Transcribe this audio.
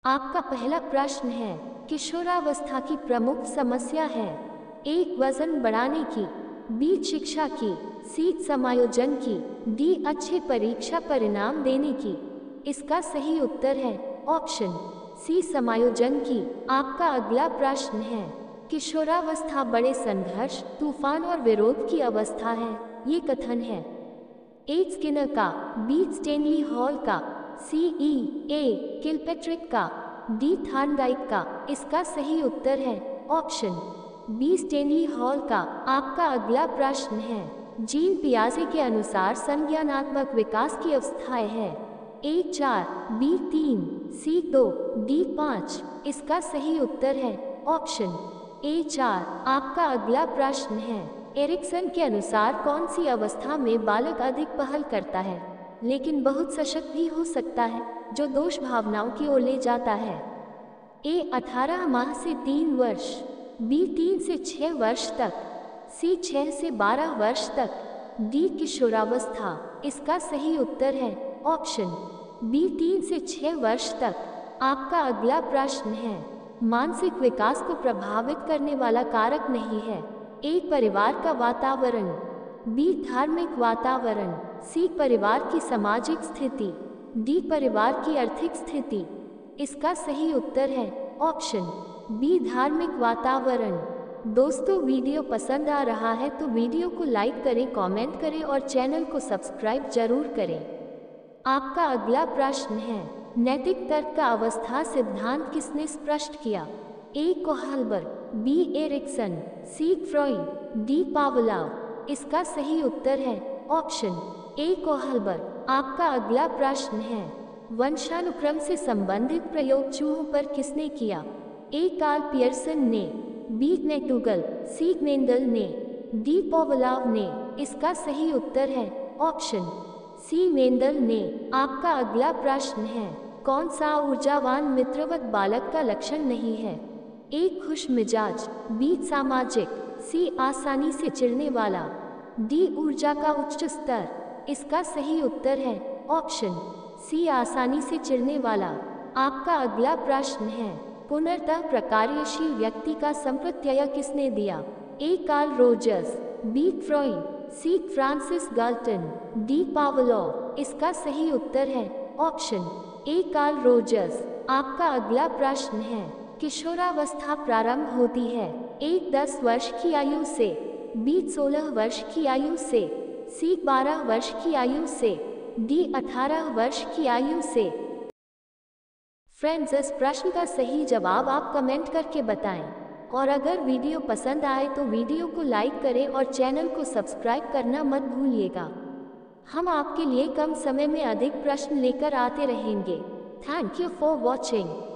आपका पहला प्रश्न है, किशोरावस्था की प्रमुख समस्या है। एक, वजन बढ़ाने की, बी, शिक्षा की, सी, समायोजन की, डी, अच्छे परीक्षा परिणाम देने की। इसका सही उत्तर है ऑप्शन सी, समायोजन की। आपका अगला प्रश्न है, किशोरावस्था बड़े संघर्ष, तूफान और विरोध की अवस्था है। ये कथन है। ए, स्किनर का, बी, स्टेनली हॉल का, सी, ए, किलपैट्रिक का, डी, थार्नडाइक का। इसका सही उत्तर है ऑप्शन बी, स्टेनली हॉल का। आपका अगला प्रश्न है, जीन पियाजे के अनुसार संज्ञानात्मक विकास की अवस्थाएं है। A, 4, B, 3, C, 2, D, 5। इसका सही उत्तर है ऑप्शन ए, 4। आपका अगला प्रश्न है, एरिक्सन के अनुसार कौन सी अवस्था में बालक अधिक पहल करता है लेकिन बहुत सशक्त भी हो सकता है, जो दोष भावनाओं की ओर ले जाता है। ए, 18 माह से 3 वर्ष, बी, 3 से 6 वर्ष तक, सी, 6 से 12 वर्ष तक, डी, किशोरावस्था। इसका सही उत्तर है ऑप्शन बी, 3 से 6 वर्ष तक। आपका अगला प्रश्न है, मानसिक विकास को प्रभावित करने वाला कारक नहीं है। ए, परिवार का वातावरण, बी, धार्मिक वातावरण, सी, परिवार की सामाजिक स्थिति, डी, परिवार की आर्थिक स्थिति। इसका सही उत्तर है ऑप्शन बी, धार्मिक वातावरण। दोस्तों, वीडियो पसंद आ रहा है तो वीडियो को लाइक करें, कमेंट करें और चैनल को सब्सक्राइब जरूर करें। आपका अगला प्रश्न है, नैतिक तर्क का अवस्था सिद्धांत किसने स्पष्ट किया। A, Kohlberg, B, Erikson, C, Freud, D, Pavlov. इसका सही उत्तर है ऑप्शन ए, कोहलबर्ग। आपका अगला प्रश्न है, वंशानुक्रम से संबंधित प्रयोग चूहों पर किसने किया। ए, कार्ल पियर्सन ने, बी, मैक्डूगल, सी, मेंडल ने, डी, पावलोव ने। इसका सही उत्तर है ऑप्शन सी, मेंडल ने। आपका अगला प्रश्न है, कौन सा ऊर्जावान मित्रवत बालक का लक्षण नहीं है। ए, खुश मिजाज, बी, सामाजिक, सी, आसानी से चिढ़ने वाला, डी, ऊर्जा का उच्च स्तर। इसका सही उत्तर है ऑप्शन सी, आसानी से चिढ़ने वाला। आपका अगला प्रश्न है, पुनर्तः प्रकार्यशील व्यक्ति का संप्रत्यय किसने दिया। A, Carl Rogers, B, Freud, C, Francis Galton, D, Pavlov. इसका सही उत्तर है ऑप्शन ए, कार्ल रोजर्स। आपका अगला प्रश्न है, किशोरावस्था प्रारंभ होती है। ए, 10 वर्ष की आयु से, बी, 16 वर्ष की आयु से, सी, 12 वर्ष की आयु से, डी, 18 वर्ष की आयु से। फ्रेंड्स, इस प्रश्न का सही जवाब आप कमेंट करके बताएं और अगर वीडियो पसंद आए तो वीडियो को लाइक करें और चैनल को सब्सक्राइब करना मत भूलिएगा। हम आपके लिए कम समय में अधिक प्रश्न लेकर आते रहेंगे। Thank you for watching.